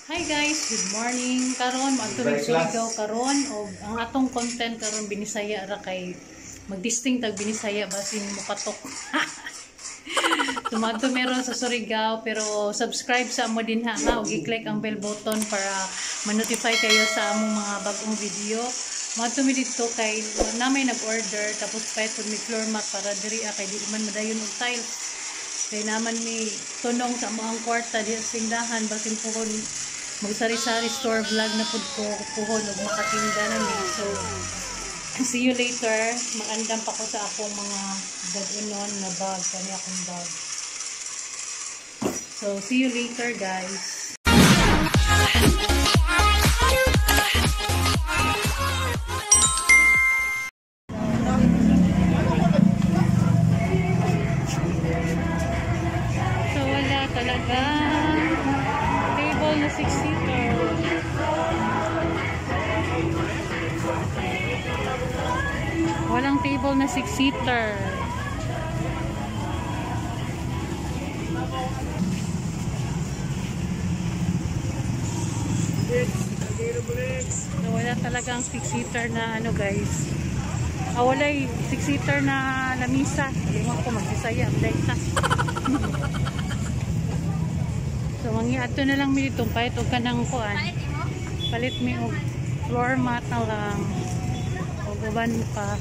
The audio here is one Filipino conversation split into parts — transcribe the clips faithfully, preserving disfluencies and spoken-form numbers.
Hi guys, good morning. Karon mo atong Surigao karon og ang atong content karon binisaya ra kay magdisting tag binisaya basin mo katok. Tumato meron sa Surigao pero subscribe sa amo din ha, ha og i-click ang bell button para ma-notify kayo sa among mga bagong video. Mato mi dito kay na may nag-order tapos pay pud mi floor mat para diri kay di man madayon og tile. Kay naman mi tunong sa mga kwarta diha sa tindahan basin puhon magsari-sari store vlog na pud ko puhon og makatinda na mi. So see you later. Maandam pa ko sa akong mga bag-unon na bag kani akong bag. So see you later guys. So wala talaga table na six seater. Walang table na six seater. So wala talagang six seater na ano guys. Ah, wala six seater na lamisa. Lingon ko magsisaya ang dayta. So mangi ato na lang mi dito pahit og kanang kuan. Palit mi og floor mat na lang. Og uban pa.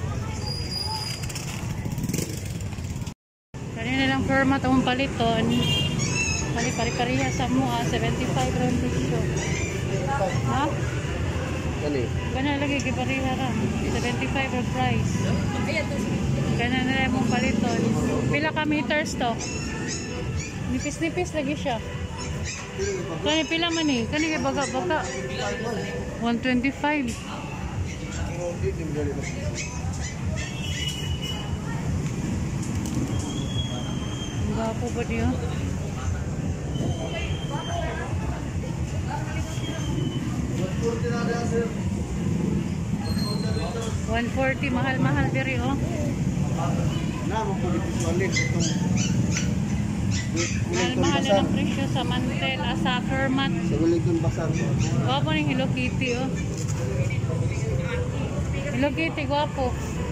Kanina lang floor mat ang paliton. Pali pari-pariha sa mo ah, seventy-five round presyo. Ha? Kani? Kana lagi gipariha ra. seventy-five round price. Kana na lang mong paliton. Pila ka meters to? Nipis-nipis lagi siya. Kani pila man eh. Kani kay baga-baga. one twenty-five. Ang gapo ba niyo? one forty. Mahal-mahal diri oh. Na mo ko dito sulit itong Mahal-mahal na ng presyo sa mantel, ah, sa Kermat. sa Wellington Bazaar. Gwapo ng Hello Kitty, oh. Hello Kitty, gwapo.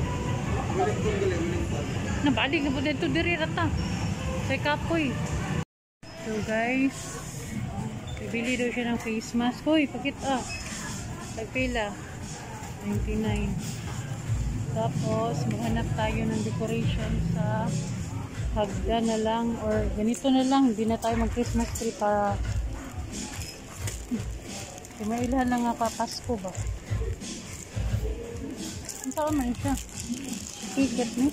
Nabalik na po dito, diri rata. Sa kapoy. So guys, bibili daw siya ng face mask. Hoy, pakita. Tagpila. ninety-nine. Tapos, maghanap tayo ng decoration sa hagda na lang or ganito na lang, hindi na tayo mag Christmas tree para kung may ilahan lang nga papasko ba. Ang taon man siya ticket ni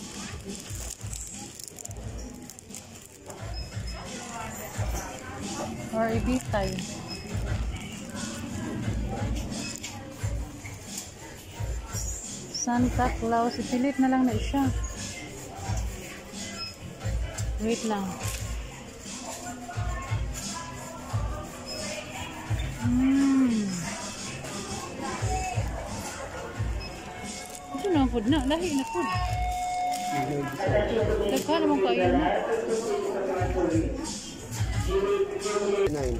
or ibitay Santa Claus, ipilit na lang na siya. Wait lang. Hmm. Ito na po na. Lahi na po. Lagka naman kayo na. nine.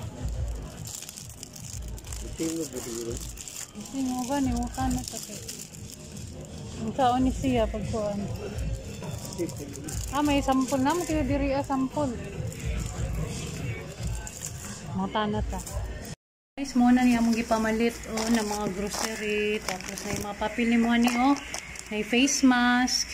Tingnan mo dito. Tingnan mo ba ni mo kana ta kay. Ang taon ni siya pagkuan. Ah, may sampol na mo kayo diri ah, sampol. Matana ta. Guys, muna niya mong gipamalit oh, na mga grocery. Tapos na yung mga papili mo ni oh. May face mask.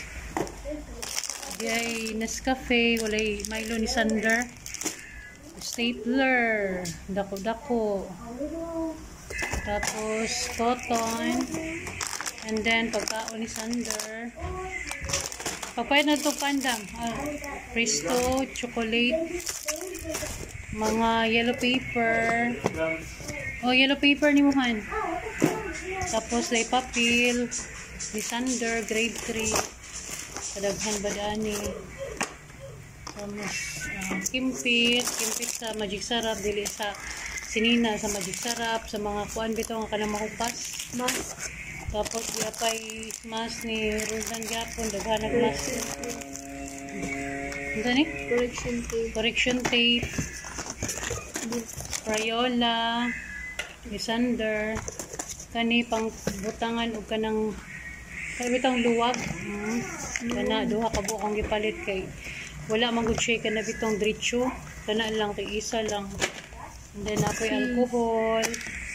Diay Nescafe. Walay Milo ni Sander. Stapler. Dako-dako. Tapos cotton. And then pagkaon ni Sander. Papayat na ito pandang. Ah, Presto, chocolate, mga yellow paper. Oh, yellow paper ni Muhan. Tapos lay papel, Sander, grade three. Kadaghan ba dani? Tapos uh, kimpit, kimpit sa Magic Sarap, dili sa sinina sa Magic Sarap, sa mga kuan bito nga kanang makupas. Mask. Tapos yapay mas ni Rodan Japon daghanag mas. Ano ni? Correction tape. Correction tape. Crayola, Lysander, kani pang butangan o kanang bitang luwag. Hmm. Kana duha ka bukang gipalit kay wala man gud siya kana bitong diretso. Kana lang kay isa lang. And then apoy alcohol.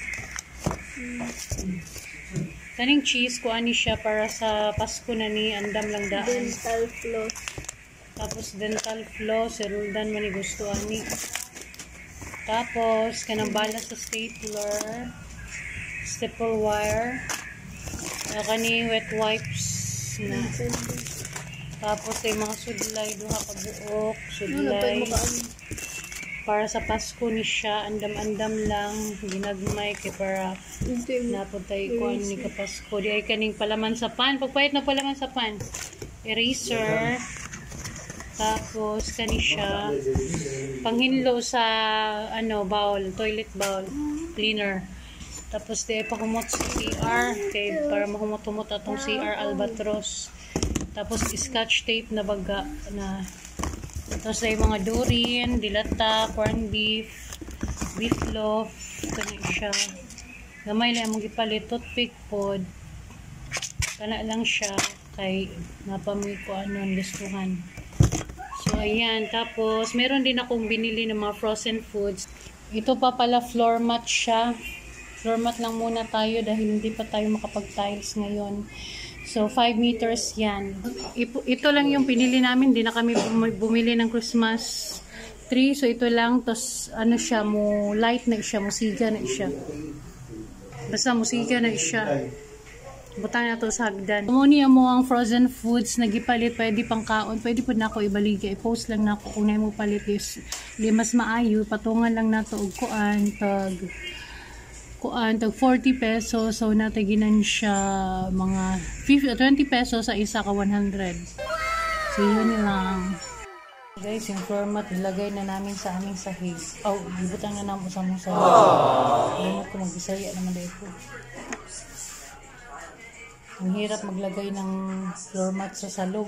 Kaning cheese ko ani siya para sa Pasko na ni andam lang daan. Dental floss. Tapos dental floss, si Roldan man ni gusto ani. Tapos kanang bala sa stapler, staple wire, uh, kani wet wipes na. Tapos ay mga sudlay, duha ka buok, sudlay. Para sa Pasko ni siya, andam-andam lang, ginagmay kay para naputay ko ni ka Pasko. Di ay kaning palaman sa pan, pagpahit na palaman sa pan. Eraser. Tapos kani siya panghinlo sa ano bowl, toilet bowl cleaner. Tapos di ay pakumot sa C R kay para mahumot-humot atong C R Albatros. Tapos scotch tape na baga na. Tapos ay mga durin, dilata, corned beef, beef loaf, kani siya. Gamay lang mo gipalit toothpick pod. Kana lang siya kay napamay ko anon gustuhan. So ayan, tapos meron din akong binili ng mga frozen foods. Ito pa pala floor mat siya. Floor mat lang muna tayo dahil hindi pa tayo makapag-tiles ngayon. So, five meters yan. Ito lang yung pinili namin. Hindi na kami bumili ng Christmas tree. So, ito lang. Tapos, ano siya, mo light na siya. Musiga na siya. Basta musiga na siya. Butang na ito sa hagdan. Muni mo ang frozen foods na gipalit. Pwede pang kaon. Pwede po na ako ibaliga. I-post lang na ako kung na mo palit. Di mas maayo. Patungan lang na ito. Og kuan. Tag... kuan tag forty pesos, so nataginan siya mga fifty, twenty pesos sa isa ka one hundred. So yun lang guys, yung floor mat ilagay na namin sa aming sahig. Oh, ibutang na namin sa aming sahig. Limot ko mag-isaya naman dahil ko. Ang hirap maglagay ng floor mat sa salog.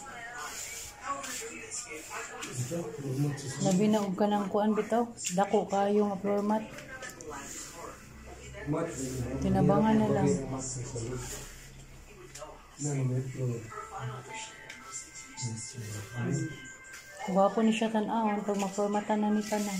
Labi na og ka ng kuan bitaw, dako kayo nga floor mat. Tinabangan na lang. Gwapo ni siya tan-awon pag mag-formatan na ni tanan.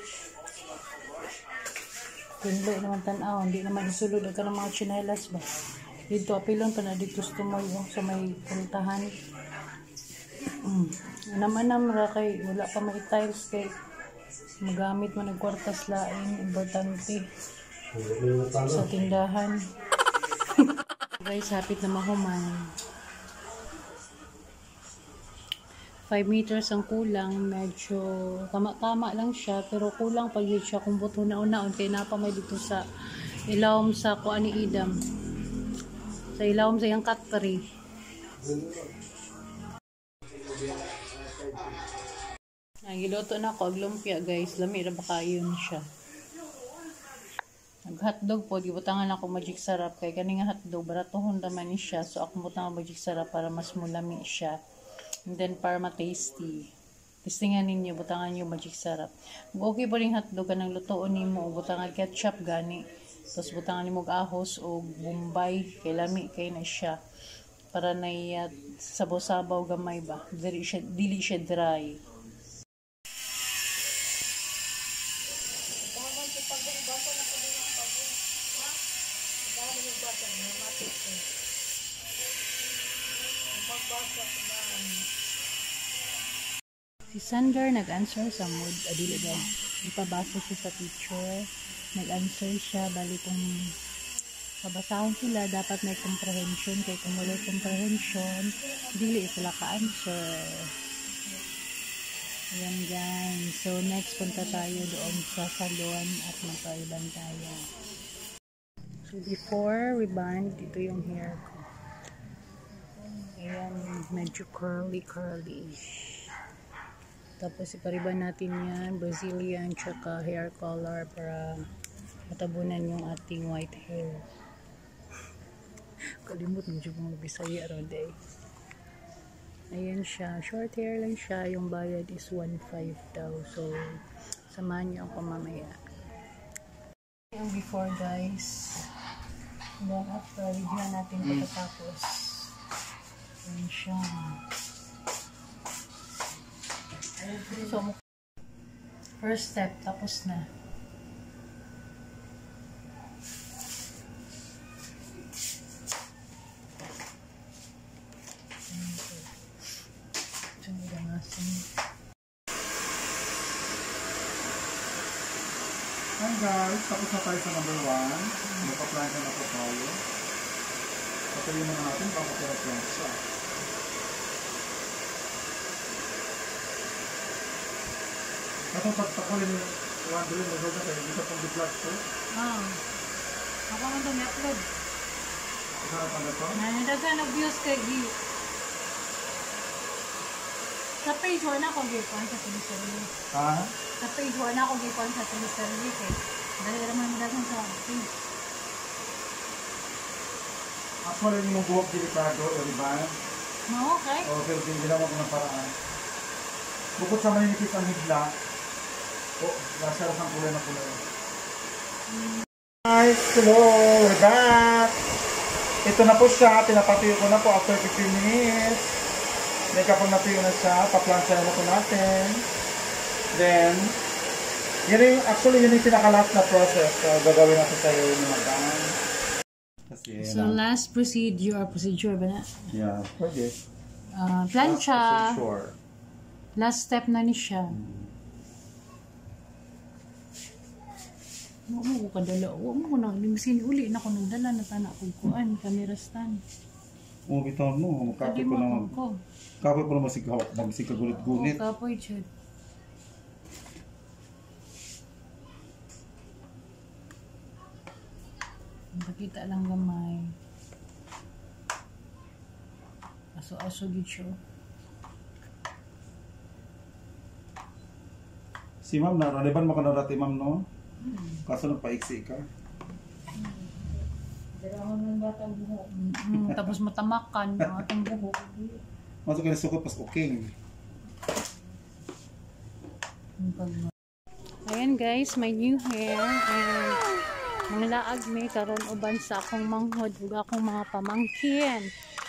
Pinlo naman tan-awon, di naman isulod ka ng mga chinelas ba. Dito apilon pa na dito tumoy sa may puntahan. Mm. Anam-anam ra kay wala pa may tiles kay magamit mo nagkwartas lain, importante. Sa tindahan. Guys, hapit na mahuman. five meters ang kulang. Medyo tama-tama lang siya. Pero kulang pag yun siya kung buto na unaon. Kaya napamay dito sa ilawom sa kuan ni Idam. Sa ilawom sa yung cutlery. Nagiluto na ako. Lumpia guys. Lami na baka yun siya. Nag-hotdog po, gibutangan ako magic sarap. Kaya kaning hotdog, baratuhon naman ni siya. So, ako butangan magic sarap para mas mulami siya. And then, para ma-tasty. Testingan ninyo, butangan nyo magic sarap. Okay po rin hotdog ka ng lutoon ni mo. Butangan ketchup gani. Tapos, butangan ni mo ahos o bombay. Kaya lami kayo na siya. Para na uh, sabaw-sabaw gamay ba. Dili siya, dili siya dry. Si Sander nag-answer sa mood adili ba ipabasa siya sa teacher, nag-answer siya bali kung pabasahon sila dapat may comprehension kay kung wala comprehension dili sila ka-answer. Ayan guys, so next punta tayo doon sa salon at magpa-rebond tayo. So before rebond, ito yung hair ko. Ayan, medyo curly curly. Tapos ipariban natin yan, Brazilian tsaka hair color para matabunan yung ating white hair. Kalimut mo dyan mga Bisaya ron day. Ayan siya, short hair lang siya, yung bayad is one five daw. So Samahan niyo ako mamaya. Yung before guys. And then after, video natin pagkatapos. Yan siya. So, first step, tapos na. Hi guys, tapos na tayo sa number one. Magpa-plancha na po tayo. Patayin naman natin bago tayo plancha. Ito pagpakulin yung one billion na gawin natin, hindi ka pong di-flash to. Ah. Ako man ito may-upload. Isarap ang ito? Nandagan nag-views kay Gi. Sa page one ako gipon sa sarili. Ha? Sa page one ako gipon sa sarili kay dali raman mo dagan sa page. Actually, hindi mo buwag delikado, o diba? No, okay. O, pero ginawa ko ng paraan. Bukod sa maninipis ang higla, o, nasa ang kulay na kulay. Guys, hello! We're back! Ito na po siya, pinapatuyo ko na po after fifteen minutes. May kapag natuyo na siya, pa-plancha na po natin. Then, yun yung, actually yun yung pinaka-last na process. So, gagawin natin sa iyo yung madam. So, last procedure, procedure ba na? Yeah, pwede. Uh, plancha. Sure. Last step na ni siya. Huwag mo ko kadala. Huwag mo ko na. Limsin uli na ko nang dala na tanak kong kuan. Camera stand. Oo, bitaw mo. Kapoy ko naman. Kapoy ko naman si kagulit-gulit. Oo, kapoy, chud. Nakita lang gamay. Aso-aso gid siya. Si ma'am na, relevan mo ka na dati ma'am, no? Hmm. Kaso nagpaiksi ka. Darahon ng batang buhok. Mm, tapos matamakan ang atang buhok. Masuk ka na sukot, pas okay. Ayan guys, my new hair. And mga laag may karon uban sa akong manghod ug akong mga pamangkin.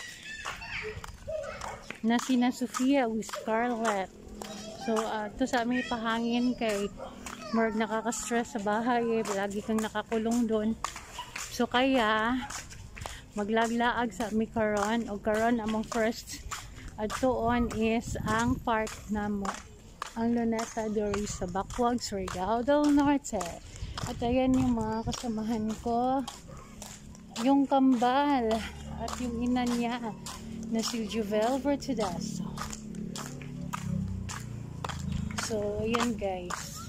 Na sina Sofia ug Scarlett. So, uh, ito sa aming pahangin kay Mark nakaka-stress sa bahay eh. Lagi kang nakakulong doon. So, kaya maglaglaag sa aming karon o karon among first at doon is ang park na mo. Ang Luneta Dori sa Bakwag, Surigao del Norte. At ayan yung mga kasamahan ko. Yung kambal at yung ina niya na si Juvel Vertidas. So, ayan guys.